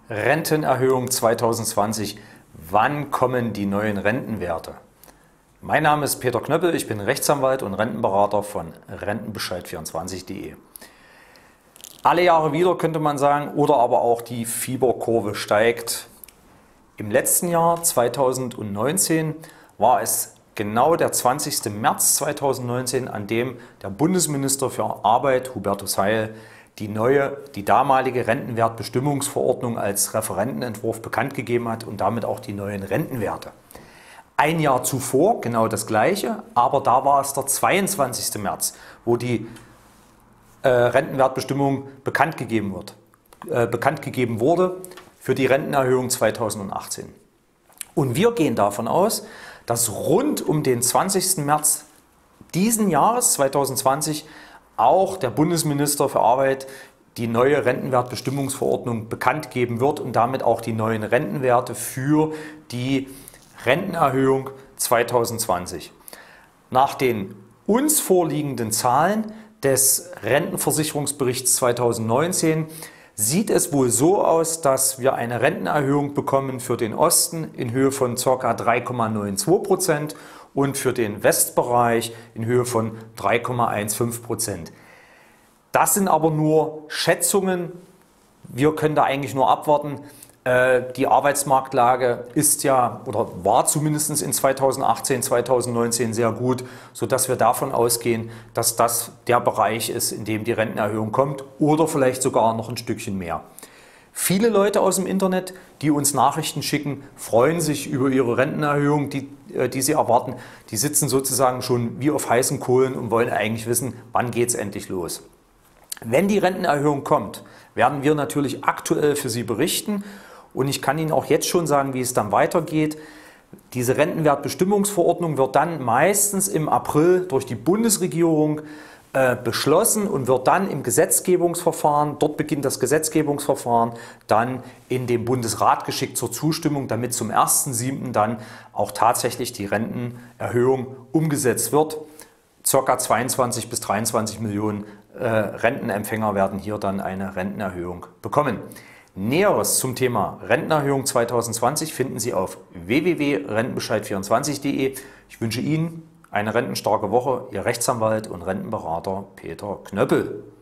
Rentenerhöhung 2020. Wann kommen die neuen Rentenwerte? Mein Name ist Peter Knöppel, ich bin Rechtsanwalt und Rentenberater von Rentenbescheid24.de. Alle Jahre wieder könnte man sagen, oder aber auch die Fieberkurve steigt. Im letzten Jahr 2019 war es genau der 20. März 2019, an dem der Bundesminister für Arbeit, Hubertus Heil, die damalige Rentenwertbestimmungsverordnung als Referentenentwurf bekannt gegeben hat und damit auch die neuen Rentenwerte. Ein Jahr zuvor genau das Gleiche, aber da war es der 22. März, wo die Rentenwertbestimmung bekannt gegeben wurde für die Rentenerhöhung 2018. Und wir gehen davon aus, dass rund um den 20. März diesen Jahres 2020 auch der Bundesminister für Arbeit die neue Rentenwertbestimmungsverordnung bekannt geben wird und damit auch die neuen Rentenwerte für die Rentenerhöhung 2020. Nach den uns vorliegenden Zahlen des Rentenversicherungsberichts 2019 sieht es wohl so aus, dass wir eine Rentenerhöhung bekommen für den Osten in Höhe von ca. 3,92% und für den Westbereich in Höhe von 3,15%. Das sind aber nur Schätzungen. Wir können da eigentlich nur abwarten. Die Arbeitsmarktlage ist ja oder war zumindest in 2018, 2019 sehr gut, sodass wir davon ausgehen, dass das der Bereich ist, in dem die Rentenerhöhung kommt oder vielleicht sogar noch ein Stückchen mehr. Viele Leute aus dem Internet, die uns Nachrichten schicken, freuen sich über ihre Rentenerhöhung, die sie erwarten. Die sitzen sozusagen schon wie auf heißen Kohlen und wollen eigentlich wissen, wann geht es endlich los. Wenn die Rentenerhöhung kommt, werden wir natürlich aktuell für Sie berichten. Und ich kann Ihnen auch jetzt schon sagen, wie es dann weitergeht. Diese Rentenwertbestimmungsverordnung wird dann meistens im April durch die Bundesregierung beschlossen und wird dann im Gesetzgebungsverfahren, dort beginnt das Gesetzgebungsverfahren, dann in den Bundesrat geschickt zur Zustimmung, damit zum 1.7. dann auch tatsächlich die Rentenerhöhung umgesetzt wird. Ca. 22 bis 23 Millionen Rentenempfänger werden hier dann eine Rentenerhöhung bekommen. Näheres zum Thema Rentenerhöhung 2020 finden Sie auf www.rentenbescheid24.de. Ich wünsche Ihnen eine rentenstarke Woche. Ihr Rechtsanwalt und Rentenberater Peter Knöppel.